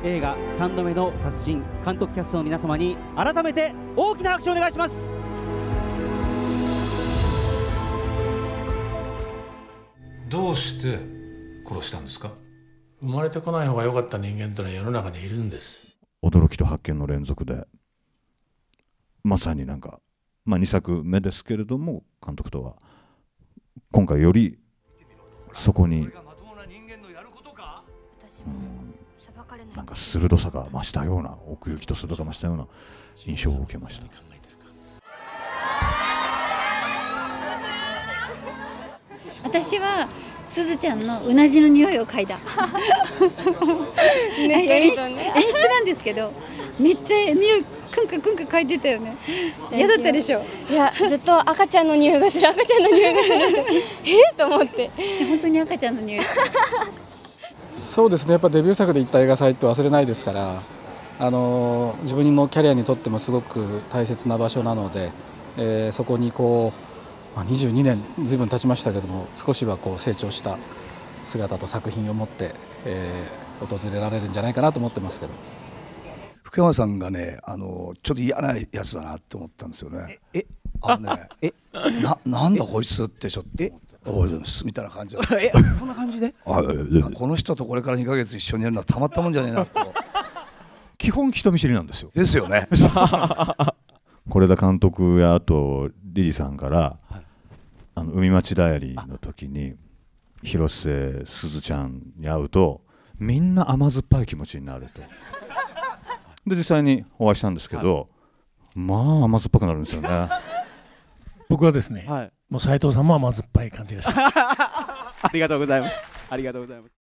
映画3度目の殺人監督キャストの皆様に改めて大きな拍手をお願いします。 どうして殺したんですか？ 生まれてこない方が良かった人間というのは世の中にいるんです。 驚きと発見の連続で、まさになんか、2作目ですけれども、監督とは今回よりそこになんか鋭さが増したような、奥行きと鋭さが増したような印象を受けました。 私はすずちゃんのうなじの匂いを嗅いだ演出なんですけど、めっちゃ匂いくんかくんか嗅いでたよね。嫌だったでしょ？ いや、ずっと赤ちゃんの匂いがするってと思って本当に赤ちゃんの匂いそうですね、やっぱデビュー作で行った映画祭って忘れないですから、自分のキャリアにとってもすごく大切な場所なので、そこに22年ずいぶん経ちましたけども、少しは成長した姿と作品を持って、訪れられるんじゃないかなと思ってますけど。 福山さんがね、ちょっと嫌なやつだなって思ったんですよね。なんだこいつってちょっと思って、みたいな感じでそんな感じでこの人とこれから2ヶ月一緒にやるのはたまったもんじゃねえなと基本人見知りなんですよ。 ですよね是枝監督やあとリリーさんから、海町ダイアリーの時に広瀬すずちゃんに会うとみんな甘酸っぱい気持ちになると。で実際にお会いしたんですけど、まあ甘酸っぱくなるんですよね。 僕はですね、もう斉藤さんも甘酸っぱい感じがした。 ありがとうございます。ありがとうございます。